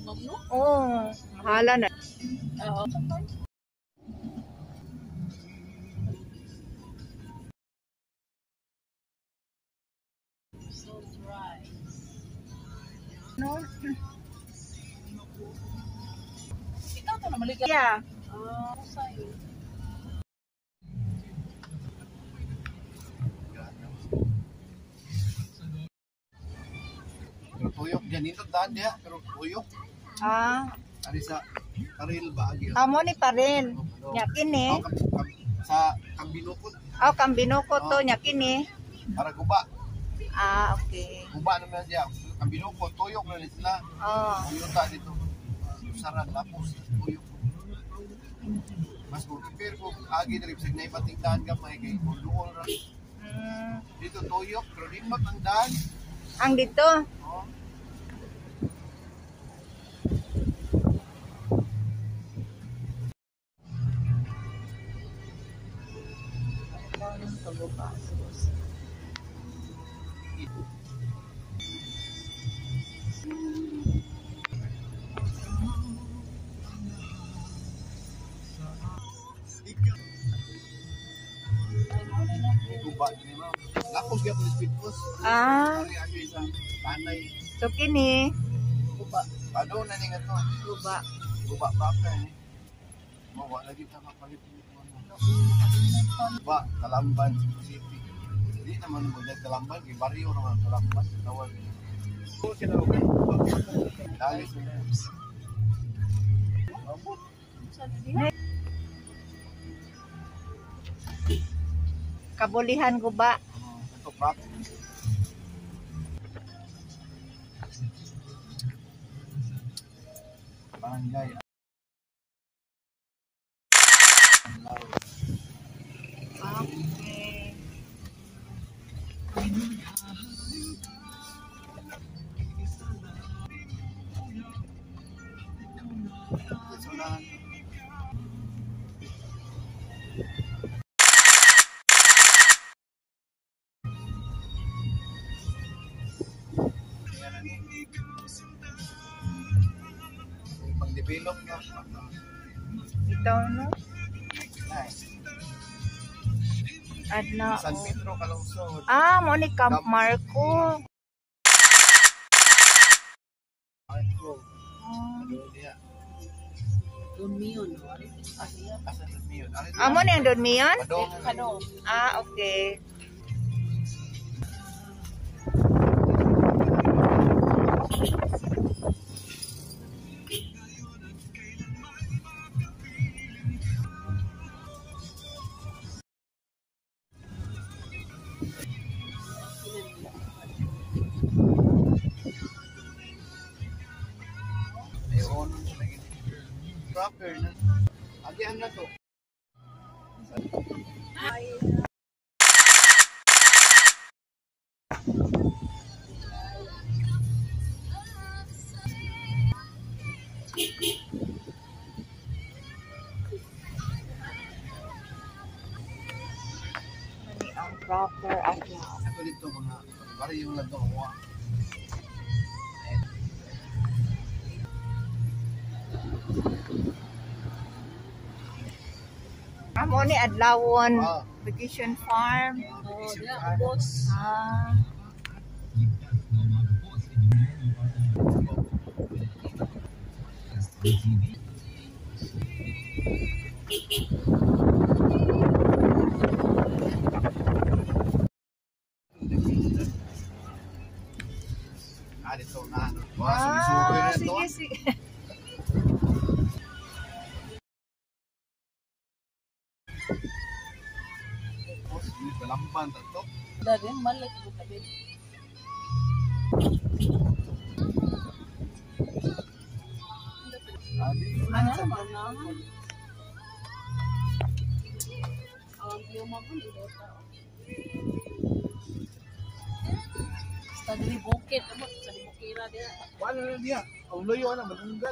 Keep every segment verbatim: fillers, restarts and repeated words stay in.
Oo, mahala na. Oo. So dry. No? Ikaw to na maligat. Yeah. Ah, sa'yo. Tuyok ganito daan dia pero tuyok. Ah, Ari sa karil ba agi. amo ni pa rin. Yakin eh. Oh, kam- kam- sa kambinukot Oh, kambinukot to, yakin eh. para guba. Ah, okay. Guba naman dia. Kambinukot tuyok na nila sila. Oh. Tuyota dito. Saran tapos tuyok. Mas ko pero ko agi diri sa nay patingdahan ka may kay duol ra. Mm. Dito tuyok pero di matandaan. Ang dito. Oh. Guba ni mo. Lapos gyud ni speed post. Ah, Ari agi sa tanay. so kini. Guba. Pado na ni ngato. Guba. Guba pa ka ni. Mo wa lagi ta mapalit ni mo. Guba, Talamban City. Di naman mo dahil Talamban, kay baryo naman Talamban. Tawag. Oo, sila okay. Dali sila. Kabulihan guba. Ito, prop. Barangay. Okay. Ito na. Pang-develop na. Ito no. Nice. Adlaon. San Pedro, Kalungsod. Ah, mo ni Camp Marco. Marco. Ah. Ano dia? Lumiyon. Asan sa Miyon? Amo ni andon miyon? Padong. Kano? Ah, okay. Ayun. Proper na. Agihan na to. Mani ang proper Adlaon. Ako dito mga bari yung lang to mo. Amo ni Adlaon Ah. Vacation Farm. Oo, diya, ubos. Ah. Ah, dito na. Wah, Ah, sugi-sugi na to. sige, sige. Oh, sige, Talamban to. Dari malik ko tabi. Ah, dito na. Ano naman na? Ang biyo mo ko dito. Sa dili bukid, amo sa bukira dia. Wala na dia. Ang loyo na manunggal.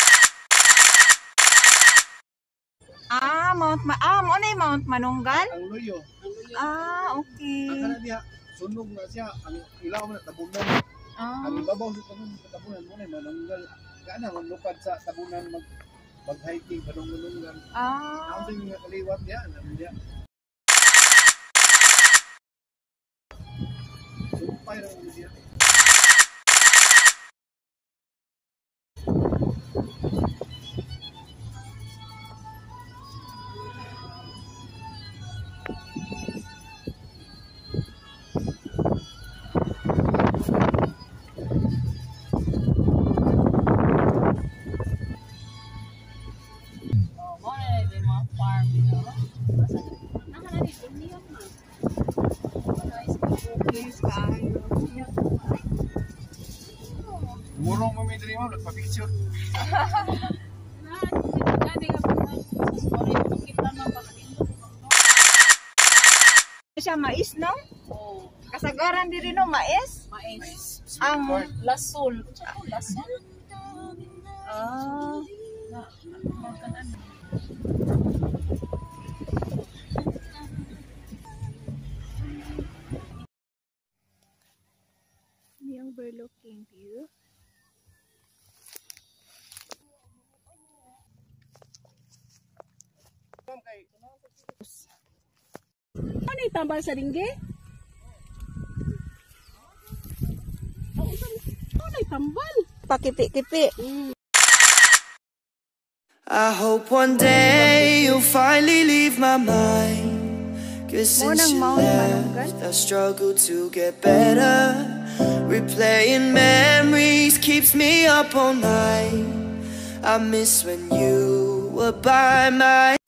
Ah, Mount Ma Ah, mo na yung Mount Manunggal? Ang loyo. Ah, okay. Ang kana diha sunog na siya. Ang ilaw man tabunan. Ah. Ang ibabaw sa tabunan, tabunan mo na manunggal. Kana maglupad sa tabunan mag mag-hiking balong-balongan. Ah. Ako din nga kaliwat diya, alam diya. Sumpay ra mo diya. Oh, mo na din mga farm, no? Nakalali, umiyak na. Guys, Please kayo. Murong mo may diri mo nagpa-picture. Siya mais, no? Oh, Kasagaran diri no mais. mais. Ang Lasol. Lasol? ah, Na, magkanan. yung overlooking view. Ano yung tambal sa ringge? Ano yung tambal? Pakipi-kipi. I hope one day you'll finally leave my mind. Cause since you left, I struggle to get better. Replaying memories keeps me up all night. I miss when you were by my